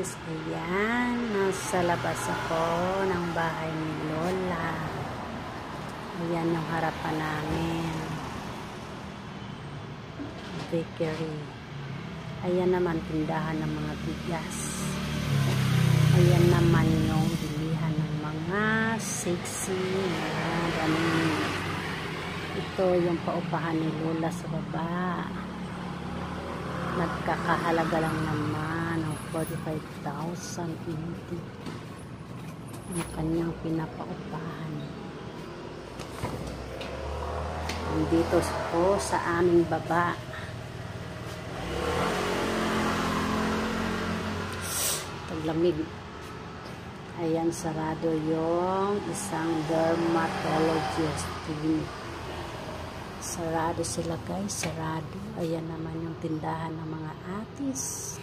guys, ayan, nasa labas ako ng bahay ni Lola. Ayan yung harapan namin, bakery. Ayan naman tindahan ng mga bigas. Ayan naman yung bilihan ng mga sexy na damit. Ito yung paupahan ni Lola sa baba. Nagkakahalaga lang naman ng 45,000 ang kanyang pinapaupahan. Dito po sa aming baba. Taglamig. Ayan, sarado yung isang dermatologist. Sarado sila guys, sarado. Ayan naman yung tindahan ng mga atis.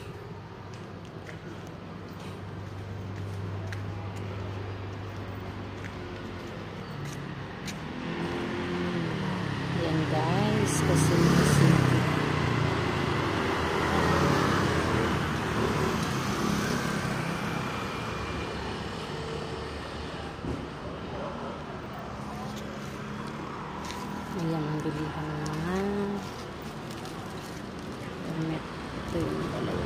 Ayan guys, kasi ayan ang bilihan ng mga damit. Ito yung dalawa.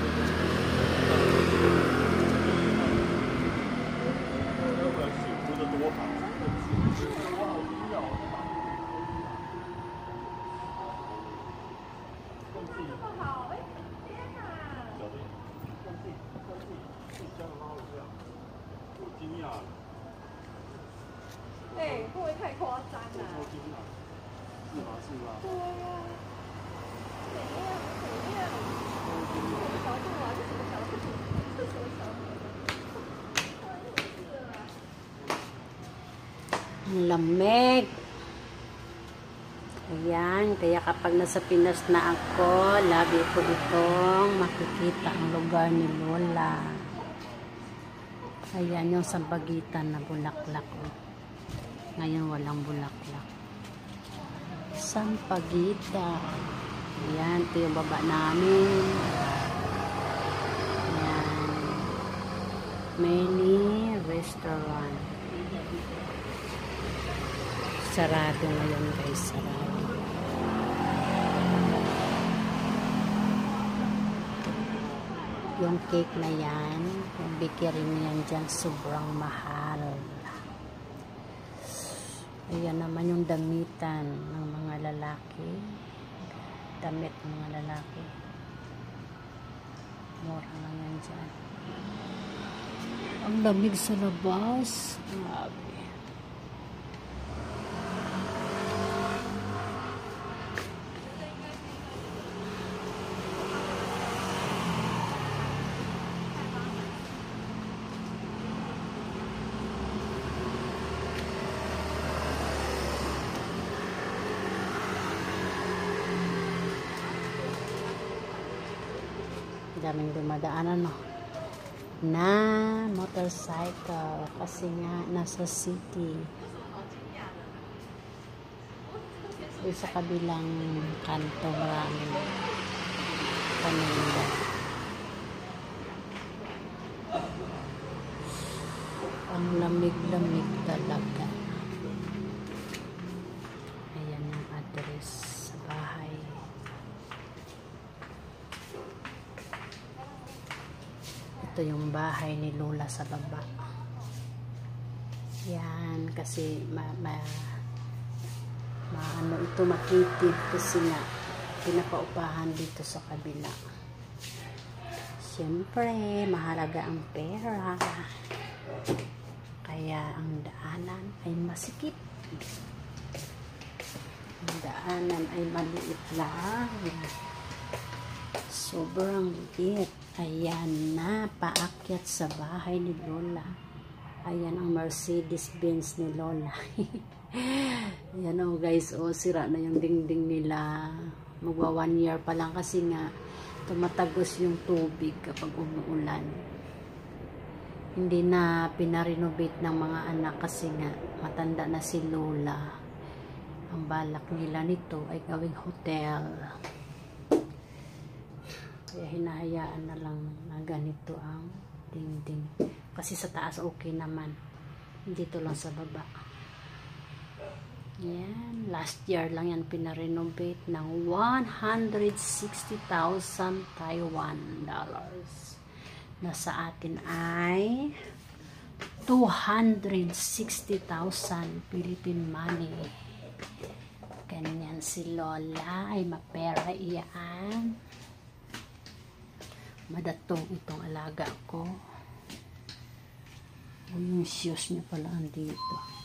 会不会太夸张啊？是吗？是吗？对呀、怎样？什么角度啊？这什么角度？这什么角度？ Ang lamig. Ayan, kaya kapag nasa Pinas na ako, lagi ko itong makikita ang lugar ni Lola. Ayan yung sampagitan na bulaklak. Ngayon walang bulaklak. Sampagitan. Ayan, ito yung baba namin. Ayan. Many restaurant. Sarado ngayon guys, sarado. Yung cake na yan, yung bakery na yan dyan, sobrang mahal. Ayan naman yung damitan ng mga lalaki. Damit ng mga lalaki. Mura lang yan dyan. Ang lamig sa labas. Grabe. Daming dumadaanan na motorcycle kasi nga nasa city. Doon sa kabilang kanto maraming paninda. Ang lamig-lamig talaga. Ayan ang address sa bahay. Ito yung bahay ni Lola sa baba. Yan, kasi ano ito makitid kasi nga pinapaupahan dito sa kabila. Siyempre, mahalaga ang pera. Kaya ang daanan ay masikip. Ang daanan ay maliit lang. Sobrang liit. Ayan na, paakyat sa bahay ni Lola. Ayan ang Mercedes-Benz ni Lola. Ayan o guys, sira na yung dingding nila. Magwa 1 year pa lang kasi nga tumatagos yung tubig kapag umuulan. Hindi na pinarenovate ng mga anak kasi nga matanda na si Lola. Ang balak nila nito ay gawing hotel. Kaya hinahayaan na lang na ganito ang dingding. Kasi sa taas okay naman. Dito lang sa baba. Yan. Last year lang yan pinarenovate ng 160,000 Taiwan dollars. Na sa atin ay 260,000 Philippine money. Ganyan si Lola. Ay mapera iyan. Madatong itong alaga ko. Yung shoes niya pala andito.